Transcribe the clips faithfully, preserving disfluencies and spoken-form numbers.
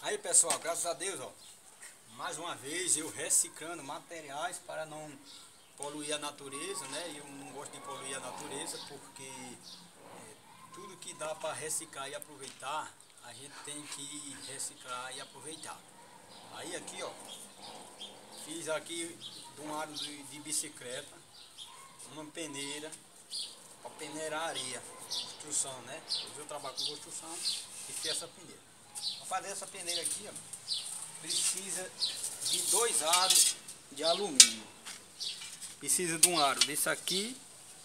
Aí pessoal, graças a Deus, ó, mais uma vez eu reciclando materiais para não poluir a natureza, né? Eu não gosto de poluir a natureza porque é, tudo que dá para reciclar e aproveitar, a gente tem que reciclar e aproveitar. Aí aqui, ó, fiz aqui de um aro de, de bicicleta, uma peneira, para peneirar areia, construção, né? Eu trabalho com construção e fiz essa peneira. Para fazer essa peneira aqui, ó, precisa de dois aros de alumínio. Precisa de um aro desse aqui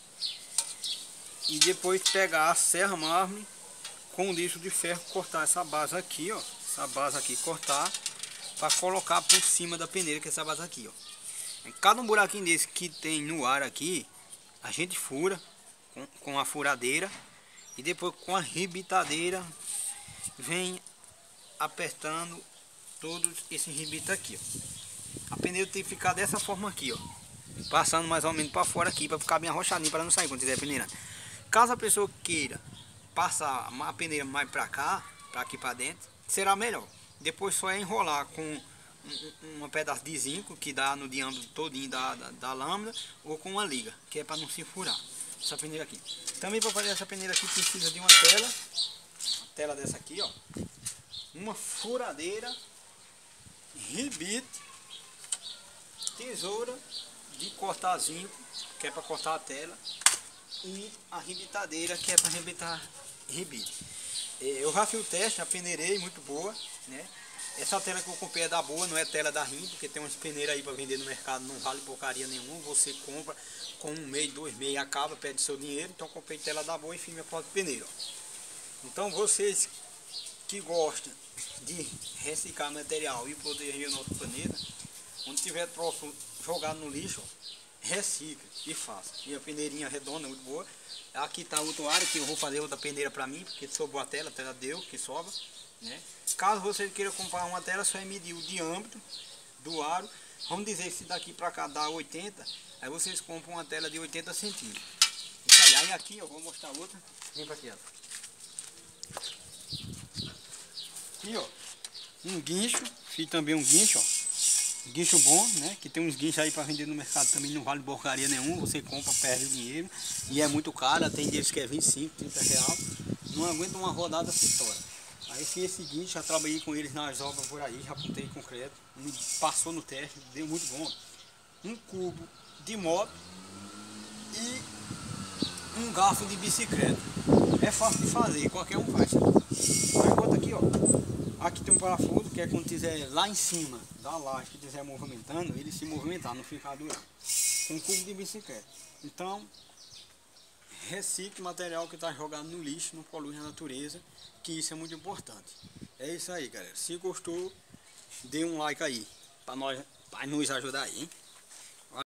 e depois pegar a serra mármore com lixo de ferro, cortar essa base aqui, ó, essa base aqui, cortar para colocar por cima da peneira, que é essa base aqui, ó. Em cada um buraquinho desse que tem no ar aqui, a gente fura com, com a furadeira e depois com a rebitadeira vem apertando todos esses ribitos aqui, ó. A peneira tem que ficar dessa forma aqui, ó, passando mais ou menos para fora aqui, para ficar bem arrochadinho, para não sair quando estiver peneirando. Caso a pessoa queira passar a peneira mais para cá, para aqui para dentro, será melhor. Depois só é enrolar com um, um pedaço de zinco que dá no diâmetro todinho da, da, da lâmina, ou com uma liga, que é para não se furar essa peneira aqui. Também para fazer essa peneira aqui precisa de uma tela, uma tela dessa aqui, ó, uma furadeira, ribite, tesoura de cortar zinco, que é para cortar a tela, e a rebitadeira, que é para rebitar ribite. Eu já fiz o teste, já peneirei, muito boa, né? Essa tela que eu comprei é da boa, não é tela da Rim, porque tem umas peneiras aí para vender no mercado, não vale porcaria nenhuma. Você compra com um mês, dois meses, acaba, perde seu dinheiro. Então eu comprei tela da boa e fiz minha própria peneira, ó. Então vocês que gostam de reciclar material e proteger o nosso planeta, quando tiver troço jogado no lixo, recicla e faça. E a peneirinha redonda, muito boa. Aqui está outro aro que eu vou fazer outra peneira para mim, porque sobrou a tela, a tela deu, que sobra, né? Caso você queira comprar uma tela, só é medir o diâmetro do aro. Vamos dizer que se daqui para cá dá oitenta, aí vocês compram uma tela de oitenta centímetros. Isso aí. Aí aqui eu vou mostrar outra. Vem para aqui, ó. Aqui, ó, um guincho, fiz também um guincho, ó. Guincho bom, né? Que tem uns guinchos aí para vender no mercado também, não vale porcaria nenhuma. Você compra, perde dinheiro e é muito caro. Tem deles que é vinte e cinco, trinta real. Não aguenta uma rodada se estoura. Aí fiz esse guincho, já trabalhei com eles nas obras por aí, já apontei concreto, passou no teste, deu muito bom. Um cubo de moto e um garfo de bicicleta. É fácil de fazer, qualquer um faz. Aí bota aqui, ó. Aqui tem um parafuso, que é quando estiver lá em cima da laje, que estiver movimentando, ele se movimentar, não ficar doendo. Um cubo de bicicleta. Então, recicle material que está jogado no lixo, não polui a natureza, que isso é muito importante. É isso aí, galera. Se gostou, dê um like aí, para nós, para nos ajudar aí, hein?